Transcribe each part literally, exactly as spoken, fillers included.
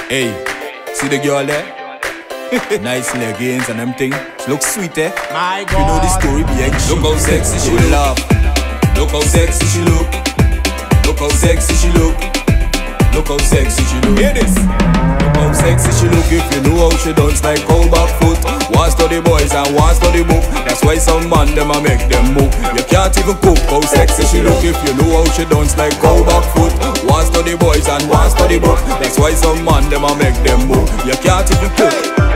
Hey, see the girl there? Nice leggings and them thing. She looks sweet, eh? My God. You know the story behind she. Look how sexy she look. Laugh. Look how sexy she look. Look how sexy she look. Look how sexy she look. Hear this. Look how sexy she look. If you know how she dance like cow back foot. Wants to the boys and wants to the book. That's why some man them a make them move. You can't even cook how sexy she look. If you know how she dance like cow back foot. Wants to the boys and wants to the book. That's why some man them a make them move. You can't even cook.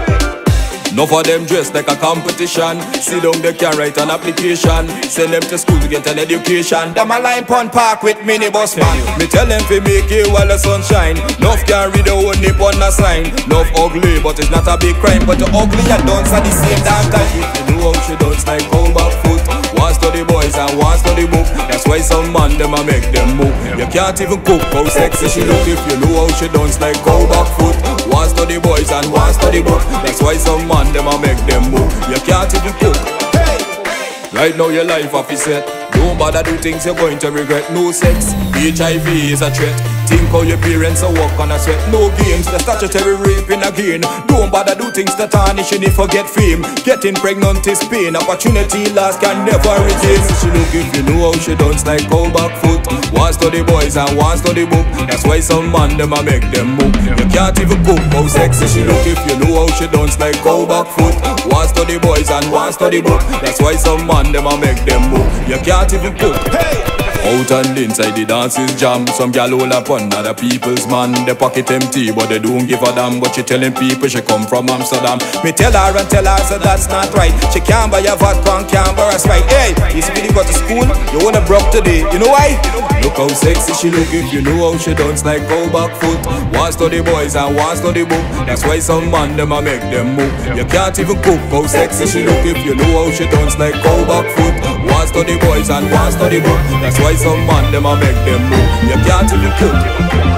Enough of them dressed like a competition. Sit down, they can write an application. Send them to school to get an education. Them a line pon park with minibus man. Me tell them fi make it while the sun shine. Enough can read the whole nip on the sign. Enough ugly, but it's not a big crime. But the ugly and dance at the same damn time. If you know how she dance like cow back foot. Wants to the boys and wants to the book. That's why some man them a make them move. You can't even cook how sexy she look. If you know how she dance like cow back foot. Wants to the boys and wants to the book. That's why some man them a make them move. You can't even cook. Hey. Right now your life off is set. Don't bother do things you're going to regret. No sex, H I V is a threat. Think how your parents are walk on a sweat. No games, the statutory raping again. Don't bother do things that tarnish and forget fame. Getting pregnant is pain. Opportunity lost can never regain. She look if you know how she dance like cow back foot. Wants to the boys and wants to the book. That's why some man them a make them move. You can't even cook how sexy she look. If you know how she dance like cow back foot. Wants to the boys and wants to the book. That's why some man them a make them move. You can't even cook. Hey! Out and inside the dance is jam. Some gal all upon other people's man. They pocket empty but they don't give a damn. But she telling people she come from Amsterdam. Me tell her and tell her so that's not right. She can't buy a vodka and can't buy a Sprite. Hey, you see when you go to school, you wanna broke today. You know why? Look how sexy she look. If you know how she dance like cow back foot. Wants to the boys and wants to the book. That's why some man them a make them move. You can't even cook how sexy she look. If you know how she dance like cow back foot. Wants to the boys and wants to the book. That's why some man them a make them move. You can't even cook.